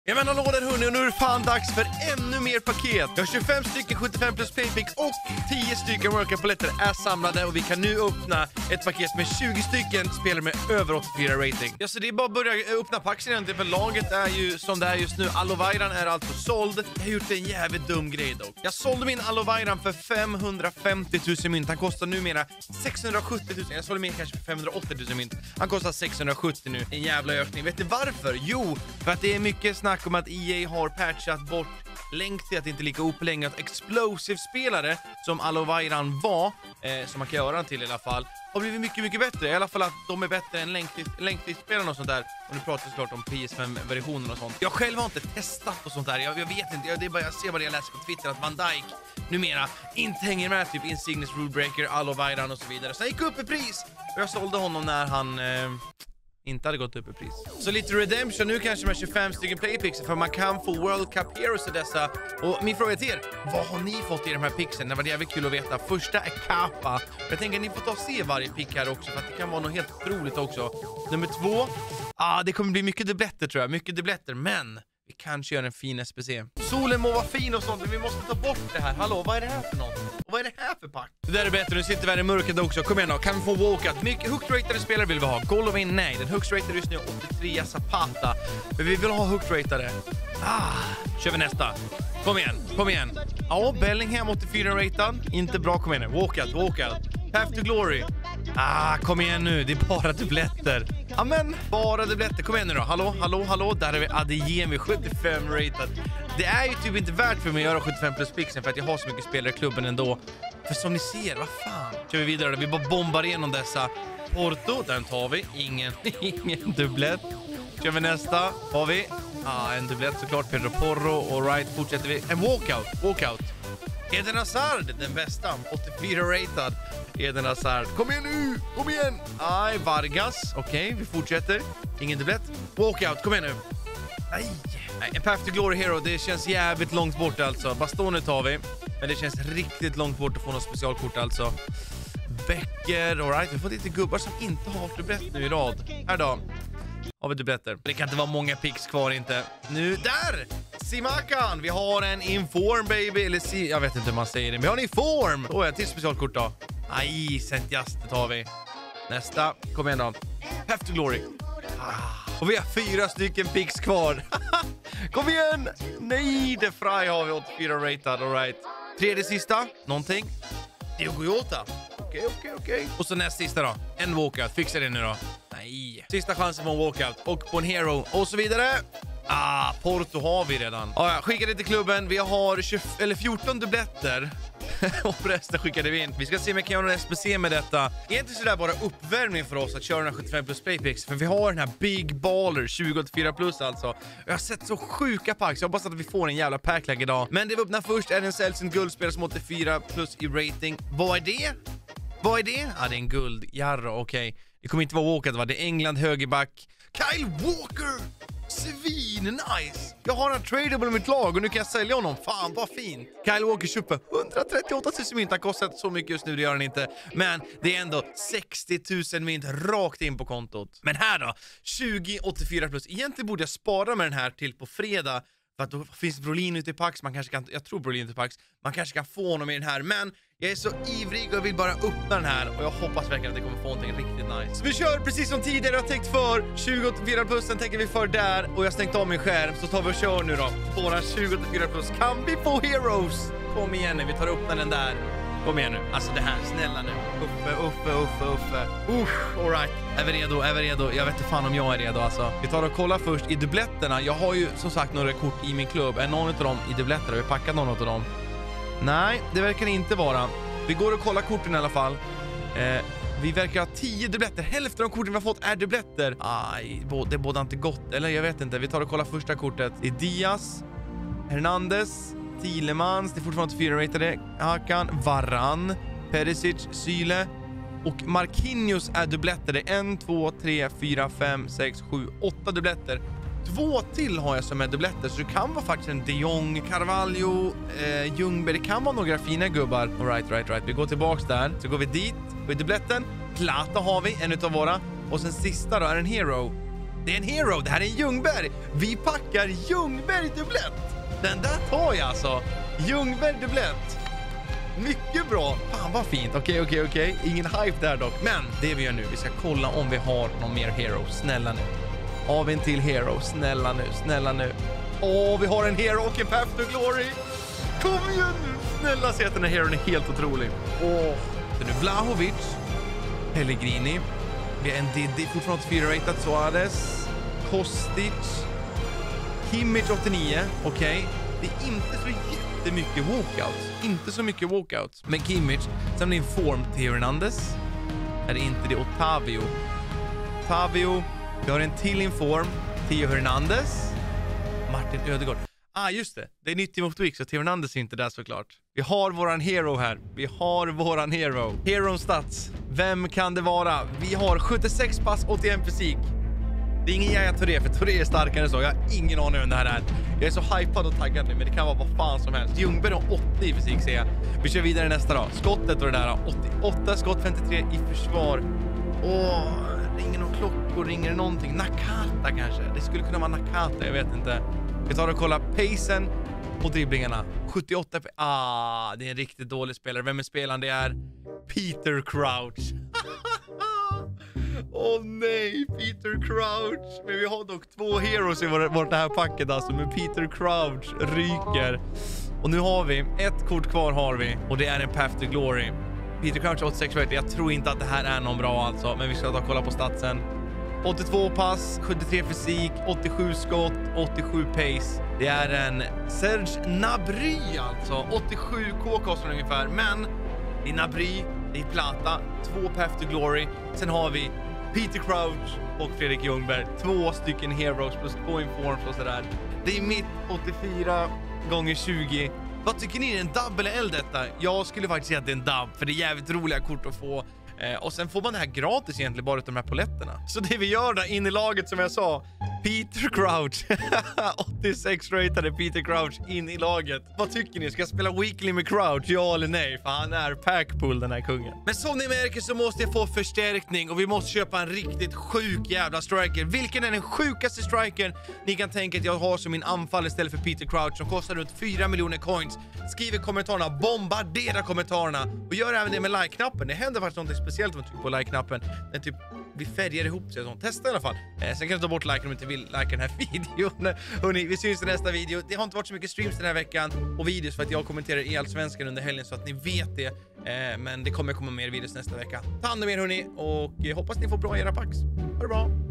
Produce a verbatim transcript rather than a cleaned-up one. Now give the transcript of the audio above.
Jag menar lådan hörni, och nu är det fan dags för ännu mer paket. Jag har tjugofem stycken sjuttiofem plus playpicks och tio stycken workout-paletter är samlade och vi kan nu öppna ett paket med tjugo stycken spelare med över åttiofyra rating. Ja, så det är bara att börja öppna paxen egentligen, för laget är ju som det är just nu. Alovairan är alltså såld. Jag har gjort en jävligt dum grej dock. Jag sålde min Alovairan för femhundrafemtio tusen mynt. Han kostar numera sexhundrasjuttio tusen. Jag sålde min kanske för femhundraåttio tusen mynt. Han kostar sexhundrasjuttio nu. En jävla ökning. Vet ni varför? Jo, för att det är mycket snack om att E A har patchat bort länk till att det inte är lika O P längre. Att explosive-spelare som Alovairan var, eh, som man kan göra till i alla fall, har blivit mycket, mycket bättre. I alla fall att de är bättre än länktid-spelarna och sånt där. Och nu pratar vi såklart om P S fem-versionen och sånt. Jag själv har inte testat och sånt där. Jag, jag vet inte. Jag, det är bara, jag ser bara det jag läser på Twitter att Van Dijk numera inte hänger med typ Insignis Rulebreaker, Alovairan och så vidare. Så han gick upp i pris. Och jag sålde honom när han... Eh, inte hade gått upp i pris. Så lite redemption nu kanske med tjugofem stycken playpixel, för man kan få World Cup Heroes i dessa. Och min fråga till er, vad har ni fått i de här pixeln? Det var jävligt kul att veta. Första är Kappa. Jag tänker att ni får ta och se varje pick här också, för att det kan vara något helt otroligt också. Nummer två, ah, det kommer bli mycket dubbletter tror jag. Mycket dubbletter, men vi kanske gör en fin S P C. Solen må vara fin och sånt, men vi måste ta bort det här. Hallå, vad är det här för något? Och vad är det här för pack? Det där är bättre, nu sitter vi här i mörkret också. Kom igen då, kan vi få walkout? Mycket hooked-ratade spelare vill vi ha. Golovin, nej. Den hooked-ratade just nu är åttiotre Zapata. Men vi vill ha hooked-ratade. Ah, kör vi nästa. Kom igen, kom igen. Ja, Bellingham åttiofyra-ratad. Inte bra, kom igen nu. Walkout, walkout. Path to Glory. Ah, kom igen nu, det är bara dubbletter. Amen, bara dubbletter. Kom igen nu då. Hallå, hallå, hallå. Där är vi Adeyemi sjuttiofem-ratad. Det är ju typ inte värt för mig att göra sjuttiofem plus pixel, för att jag har så mycket spelare i klubben ändå. För som ni ser, vad fan. Kör vi vidare då. Vi bara bombar igenom dessa. Porto, den tar vi. Ingen, ingen dubblett. Kör vi nästa. Har vi? Ah, en dubblett såklart. Pedro Porro. Och right, fortsätter vi. En walkout, walkout. Eden Hazard, den bästa. åttiofyra-ratad. Eden Hazard. Kom igen nu! Kom igen! Aj, Vargas. Okej, okay, vi fortsätter. Ingen dubblett. Walkout, kom igen nu. Nej. Nej, en Path to Glory Hero, det känns jävligt långt bort alltså. Bastonet tar vi. Men det känns riktigt långt bort att få något specialkort alltså. Becker, alright. Vi får lite gubbar som inte har dubblet nu i rad. Här då. Har vi dubbletter. Det kan inte vara många picks kvar inte. Nu, där! Simakan! Vi har en inform baby. Eller si jag vet inte hur man säger det. Men vi har en inform! Åh, oh, ett till specialkort då. Nej, Sentias, det tar vi. Nästa, kom igen då. Path to Glory. Ah. Och vi har fyra stycken picks kvar. Kom igen! Nej, det Fry har vi åttiofyra-ratad, alright. Tredje sista, någonting. Diogo Jota. Okej, okej, okej. Och så näst sista då. En walkout, fixa det nu då. Nej. Sista chansen på en walkout och på en hero och så vidare. Ah, Porto har vi redan. Ah, ja, skicka det till klubben. Vi har tjugo, eller fjorton dubbletter. Och resten skickade vi in. Vi ska se om jag kan göra en S P C med detta. Det är inte sådär bara uppvärmning för oss att köra den här sjuttiofem plus playpicks. För vi har den här Big Baller tjugo åttiofyra plus alltså. Jag har sett så sjuka packs. Jag hoppas att vi får en jävla packlag idag. Men det vi öppnar först är en sällsynt guldspelare som åttiofyra plus i rating. Vad är det? Vad är det? Ja, ah, det är en guld. Jarro, okej. Okay. Det kommer inte vara Walker, va? Det är England högerback. Kyle Walker! Svin, nice! Jag har en tradable i mitt lag och nu kan jag sälja honom. Fan, vad fint! Kyle Walker köper hundratrettioåtta tusen mynt. Han kostar så mycket just nu, det gör han inte. Men det är ändå sextio tusen mynt rakt in på kontot. Men här då, tjugo åttiofyra plus. Egentligen borde jag spara med den här till på fredag. För att då finns Brolin ute i Pax. Man kanske kan, jag tror Brolin ute i Pax. Man kanske kan få honom i den här. Men jag är så ivrig och vill bara öppna den här. Och jag hoppas verkligen att det kommer få någonting riktigt nice. Så vi kör precis som tidigare jag har tänkt för. tjugo åttiofyra plusen tänker vi för där. Och jag har stängt av min skärm. Så tar vi och kör nu då. Våra tjugo åttiofyra plus. Kan vi få heroes? Kom igen nu, vi tar upp den där. Kom igen nu. Alltså det här, snälla nu. Uffe, uffe, uffe, uffe. Uff, alright. Är vi redo? Är vi redo? Jag vet inte fan om jag är redo alltså. Vi tar och kollar först i dubbletterna. Jag har ju som sagt några kort i min klubb. Är någon av dem i dubbletter? Har vi packat någon av dem? Nej, det verkar inte vara. Vi går och kollar korten i alla fall. Eh, vi verkar ha tio dubbletter. Hälften av korten vi har fått är dubbletter. Aj, det är båda inte gott. Eller jag vet inte. Vi tar och kollar första kortet. Det är Diaz, Hernandez, Thielemans, det är fortfarande fyra-ratade. Hakan, Varan, Perisic, Syle och Marquinhos är dubbletter. Det är en, två, tre, fyra, fem, sex, sju, åtta dubbletter. Två till har jag som är dubbletter, så det kan vara faktiskt en De Jong, Carvalho, eh, Ljungberg. Det kan vara några fina gubbar. All right, right, right. Vi går tillbaks där. Så går vi dit. Och i dubbletten, Plata har vi, en utav våra. Och sen sista då är en hero. Det är en hero, det här är en Ljungberg. Vi packar Ljungberg dubblett. Den där tar jag alltså. Ljungberg dubblett. Mycket bra. Fan vad fint. Okej, okej, okej. Ingen hype där dock. Men det vi gör nu, vi ska kolla om vi har någon mer hero. Snälla nu. Har vi en till hero? Snälla nu, snälla nu. Åh, vi har en hero och en Path to Glory. Kom igen nu. Snälla, se att den här heron är helt otrolig. Åh. Så nu Vlahovic. Pellegrini. Vi har en Diddy, fortfarande fyra-rated. Suarez. Kostic. Kimmich åttionio. Okej. Okay. Det är inte så jättemycket walkouts. Inte så mycket walkouts. Men Kimmich. Sen blir en form Theo Hernandez. Är det inte det? Otavio. Otavio. Vi har en till inform. Theo Hernandez. Martin Ödegaard. Ah, just det. Det är nytt i Motwix så Theo Hernandez är inte där såklart. Vi har våran hero här. Vi har våran hero. Hero stats. Vem kan det vara? Vi har sjuttiosex pass, åttioen fysik. Det är ingen Yaya Touré, för Touré är starkare än så. Jag har ingen aning om det här är. Jag är så hypad och taggad nu, men det kan vara vad fan som helst. Ljungberg har åttio i fysik, ser jag. Vi kör vidare nästa då. Skottet och det där. åttioåtta skott, femtiotre i försvar. Åh, ringer någon klockor, ringer det någonting. Nakata kanske. Det skulle kunna vara Nakata, jag vet inte. Vi tar och kollar pacen och dribblingarna. sjuttioåtta. Ah, det är en riktigt dålig spelare. Vem är spelaren? Det är Peter Crouch. Åh oh, nej, Peter Crouch. Men vi har dock två heroes i vårt, vårt det här packet alltså. Men Peter Crouch ryker. Och nu har vi ett kort kvar har vi. Och det är en Path to Glory. Peter Crouch åttiosex rated. Jag tror inte att det här är någon bra alltså. Men vi ska ta och kolla på statsen. åttiotvå pass, sjuttiotre fysik, åttiosju skott, åttiosju pace. Det är en Serge Gnabry alltså. åttiosju K kostar ungefär. Men det är Gnabry, det är Plata, två Path to Glory. Sen har vi Peter Crouch och Fredrik Ljungberg. Två stycken heroes plus två informs och sådär. Det är mitt åttiofyra gånger tjugo. Vad tycker ni? Är det en dub eller L detta? Jag skulle faktiskt säga att det är en dub. För det är jävligt roliga kort att få. Eh, och sen får man det här gratis egentligen bara utav de här poletterna. Så det vi gör där in i laget som jag sa. Peter Crouch. åttiosex ratade Peter Crouch in i laget. Vad tycker ni? Ska jag spela weekly med Crouch? Ja eller nej? För han är packpull den här kungen. Men som ni märker så måste jag få förstärkning. Och vi måste köpa en riktigt sjuk jävla striker. Vilken är den sjukaste strikern ni kan tänka att jag har som min anfall istället för Peter Crouch som kostar runt fyra miljoner coins? Skriv i kommentarerna. Bombardera kommentarerna. Och gör även det med like-knappen. Det händer faktiskt något speciellt om man trycker på like-knappen. Den typ vi färgar ihop sig och sånt. Testa i alla fall. Eh, sen kan du ta bort liken om du inte vill like den här videon. Hörrni, vi syns i nästa video. Det har inte varit så mycket streams den här veckan och videos för att jag kommenterar i Allsvenskan under helgen så att ni vet det. Eh, men det kommer komma mer videos nästa vecka. Ta hand om er hörni och hoppas ni får bra era packs. Ha det bra!